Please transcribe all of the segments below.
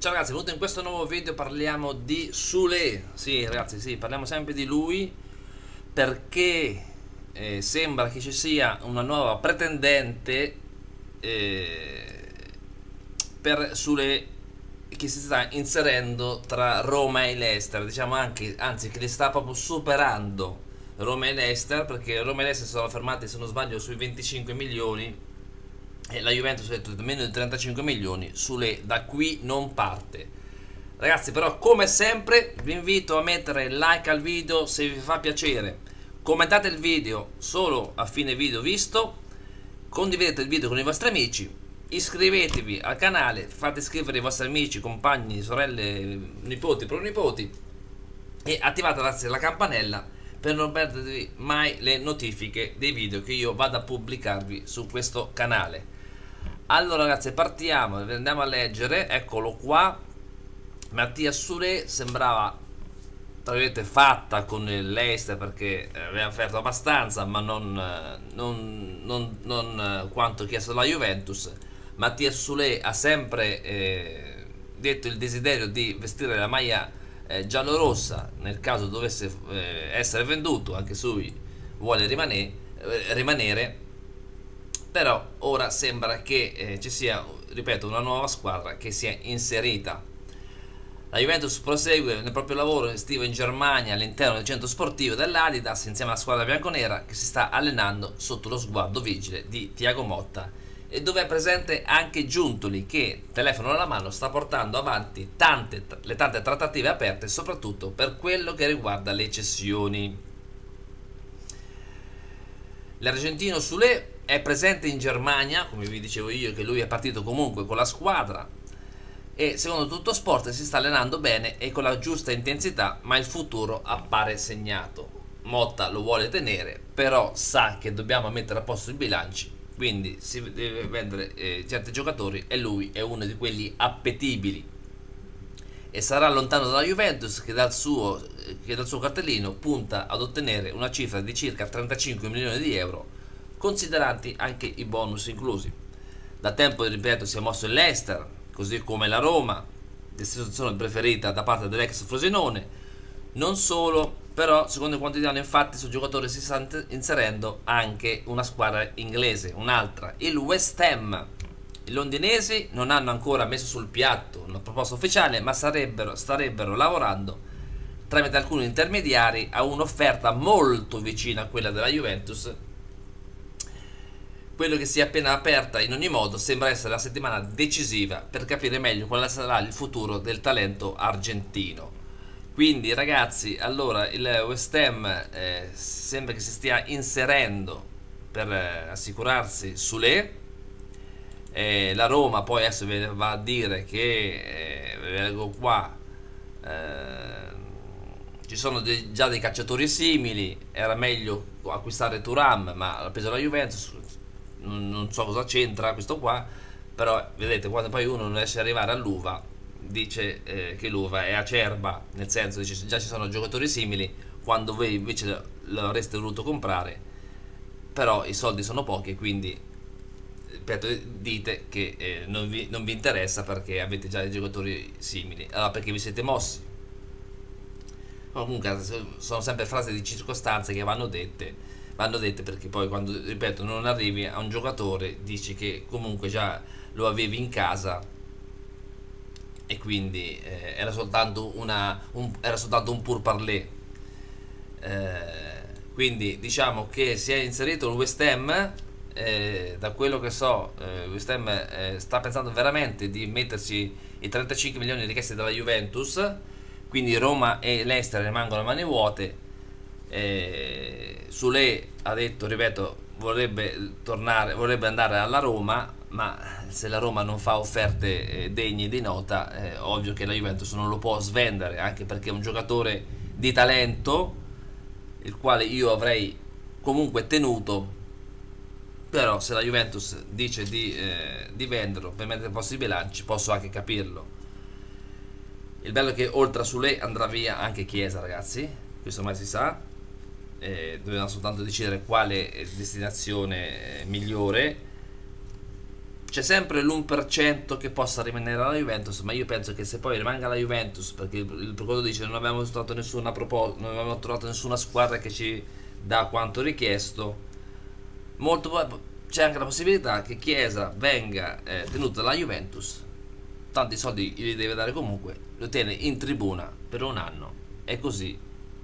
Ciao ragazzi, benvenuti in questo nuovo video. Parliamo di Sule. Sì ragazzi, sì, parliamo sempre di lui perché sembra che ci sia una nuova pretendente eh, per Sule, che si sta inserendo tra Roma e Leicester. Diciamo anche, anzi, che li sta proprio superando Roma e Leicester, perché Roma e Leicester si sono fermati, se non sbaglio, sui 25 milioni e la Juventus ha detto meno di 35 milioni. Sule da qui non parte. Ragazzi, però, come sempre vi invito a mettere like al video se vi fa piacere, commentate il video solo a fine video visto, condividete il video con i vostri amici, iscrivetevi al canale, fate iscrivere i vostri amici, compagni, sorelle, nipoti, pronipoti e attivate la campanella per non perdervi mai le notifiche dei video che io vado a pubblicarvi su questo canale. Allora ragazzi, partiamo, andiamo a leggere. Eccolo qua. Mattia Sule sembrava, tra virgolette, fatta con il Leicester, perché aveva offerto abbastanza, ma non quanto chiesto dalla Juventus. Mattia Sule ha sempre detto il desiderio di vestire la maglia giallorossa nel caso dovesse essere venduto. Anche lui vuole rimanere, però ora sembra che ci sia, ripeto, una nuova squadra che si è inserita. La Juventus prosegue nel proprio lavoro estivo in Germania all'interno del centro sportivo dell'Adidas insieme alla squadra bianconera, che si sta allenando sotto lo sguardo vigile di Thiago Motta, e dove è presente anche Giuntoli, che, telefono alla mano, sta portando avanti le tante trattative aperte, soprattutto per quello che riguarda le cessioni. L'argentino Sule è presente in Germania, come vi dicevo io, che lui è partito comunque con la squadra, e secondo Tutto Sport si sta allenando bene e con la giusta intensità, ma il futuro appare segnato. Motta lo vuole tenere, però sa che dobbiamo mettere a posto i bilanci, quindi si deve vendere certi giocatori, e lui è uno di quelli appetibili, e sarà lontano dalla Juventus, che dal suo cartellino punta ad ottenere una cifra di circa 35 milioni di euro, considerati anche i bonus inclusi. Da tempo, ripeto, si è mosso il Leicester, così come la Roma, destinazione preferita da parte dell'ex Frosinone. Non solo, però, secondo quanto dicono, infatti, sul giocatore si sta inserendo anche una squadra inglese, un'altra, il West Ham. I londinesi non hanno ancora messo sul piatto una proposta ufficiale, ma starebbero lavorando tramite alcuni intermediari a un'offerta molto vicina a quella della Juventus. Quello che si è appena aperta, in ogni modo, sembra essere la settimana decisiva per capire meglio quale sarà il futuro del talento argentino. Quindi ragazzi, allora il West Ham sembra che si stia inserendo per assicurarsi Sule. La Roma poi adesso va a dire che leggo qua, ci sono già dei cacciatori simili, era meglio acquistare Thuram, ma l'ha preso la Juventus. Non so cosa c'entra questo qua, però vedete, quando poi uno non riesce ad arrivare all'uva, dice che l'uva è acerba, nel senso dice già ci sono giocatori simili, quando voi invece l'avreste voluto comprare, però i soldi sono pochi, quindi ripeto, dite che non vi interessa perché avete già dei giocatori simili. Allora perché vi siete mossi? Comunque sono sempre frasi di circostanze che vanno dette, perché poi quando, ripeto, non arrivi a un giocatore, dici che comunque già lo avevi in casa, e quindi era soltanto un pourparlers. Quindi diciamo che si è inserito il West Ham. Da quello che so, West Ham sta pensando veramente di metterci i 35 milioni richiesti dalla Juventus, quindi Roma e Leicester rimangono a mani vuote. Sule ha detto, ripeto, vorrebbe andare alla Roma, ma se la Roma non fa offerte degne di nota, ovvio che la Juventus non lo può svendere, anche perché è un giocatore di talento, il quale io avrei comunque tenuto. Però se la Juventus dice di venderlo per mettere a posto i bilanci, posso anche capirlo. Il bello è che oltre a Sule andrà via anche Chiesa, ragazzi, questo ormai si sa. Dobbiamo soltanto decidere quale destinazione migliore. c'è sempre l'1% che possa rimanere alla Juventus, ma io penso che se poi rimanga la Juventus, perché il procuratore dice non abbiamo trovato nessuna proposta, non abbiamo trovato nessuna squadra che ci dà quanto richiesto, c'è anche la possibilità che Chiesa venga tenuto dalla Juventus, tanti soldi li deve dare comunque, lo tiene in tribuna per un anno e così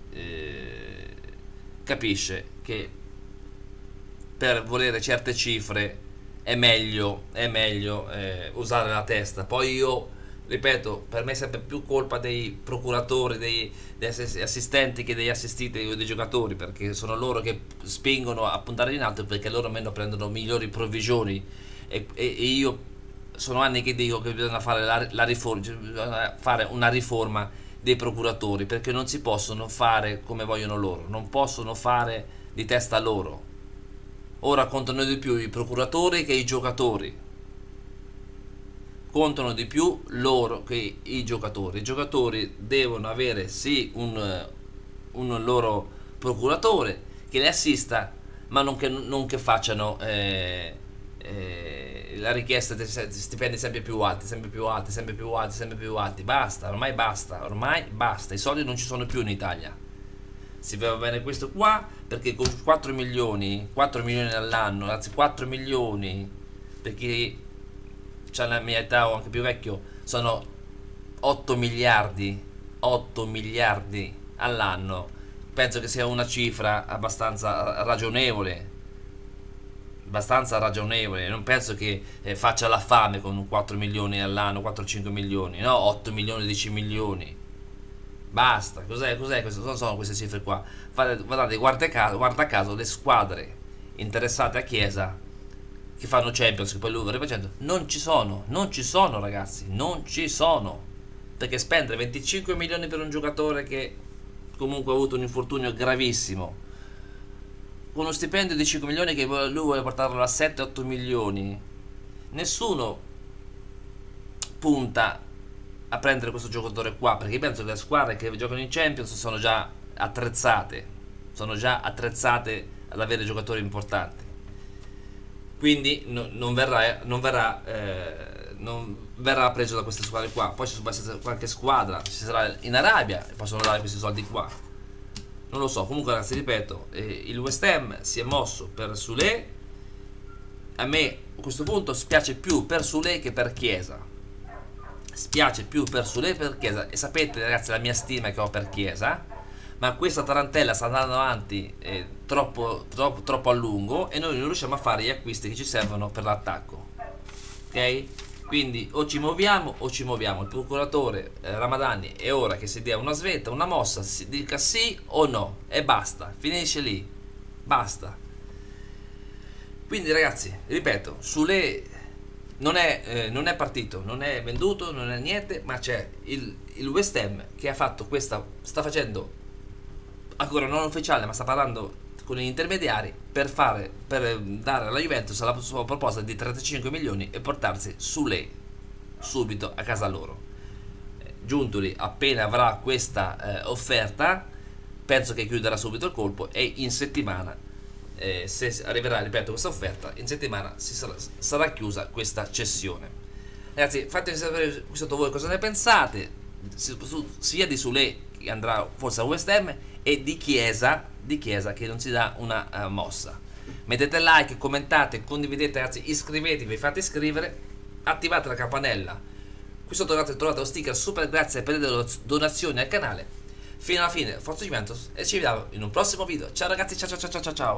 capisce che per volere certe cifre è meglio usare la testa. Poi io ripeto, per me è sempre più colpa dei procuratori, degli assistenti che degli assistiti o dei giocatori, perché sono loro che spingono a puntare in alto, perché loro almeno prendono migliori provvisioni e io sono anni che dico che bisogna fare la riforma, bisogna fare una riforma dei procuratori, perché non si possono fare come vogliono loro, non possono fare di testa loro. Ora contano di più i procuratori che i giocatori, contano di più loro che i giocatori devono avere sì un loro procuratore che li assista, ma non che facciano la richiesta di stipendi sempre più alti, basta, ormai basta, i soldi non ci sono più in Italia. Si va bene questo qua, perché con 4 milioni all'anno, anzi 4 milioni per chi c'ha la mia età o anche più vecchio, sono 8 miliardi all'anno. Penso che sia una cifra abbastanza ragionevole, non penso che faccia la fame con 4 milioni all'anno, 4-5 milioni, no, 8 milioni, 10 milioni. Basta, cos'è questo? Non sono queste cifre qua. Guardate, guarda caso le squadre interessate a Chiesa che fanno Champions, che poi lui va rifacendo, non ci sono ragazzi, non ci sono, perché spendere 25 milioni per un giocatore che comunque ha avuto un infortunio gravissimo, con uno stipendio di 5 milioni che lui vuole portarlo a 7-8 milioni, nessuno punta a prendere questo giocatore qua, perché io penso che le squadre che giocano in Champions sono già attrezzate ad avere giocatori importanti, quindi non verrà preso da queste squadre qua. Poi ci può essere qualche squadra, ci sarà in Arabia e possono dare questi soldi qua, non lo so. Comunque ragazzi, ripeto, il West Ham si è mosso per Soulé. A me a questo punto spiace più per Soulé che per Chiesa, e sapete ragazzi la mia stima che ho per Chiesa, ma questa tarantella sta andando avanti troppo a lungo e noi non riusciamo a fare gli acquisti che ci servono per l'attacco, ok? Quindi o ci muoviamo, il procuratore Ramadani è ora che si dia una svelta, una mossa, si dica sì o no e basta, finisce lì, basta. Quindi ragazzi, ripeto, Soulé non è partito, non è venduto, non è niente, ma c'è il West Ham che ha fatto sta facendo, ancora non ufficiale, ma sta parlando con gli intermediari per dare alla Juventus la sua proposta di 35 milioni e portarsi Soulé subito a casa loro. Giuntoli appena avrà questa offerta, penso che chiuderà subito il colpo e in settimana, se arriverà, ripeto, questa offerta, in settimana sarà chiusa questa cessione. Ragazzi, fatemi sapere qui sotto voi cosa ne pensate, sia di Soulé che andrà forse al West Ham e di Chiesa che non si dà una mossa. Mettete like, commentate, condividete ragazzi, iscrivetevi, fate iscrivere, attivate la campanella. Qui sotto trovate lo sticker super grazie per le donazioni al canale. Fino alla fine, Forza Juventus, e ci vediamo in un prossimo video. Ciao ragazzi, ciao.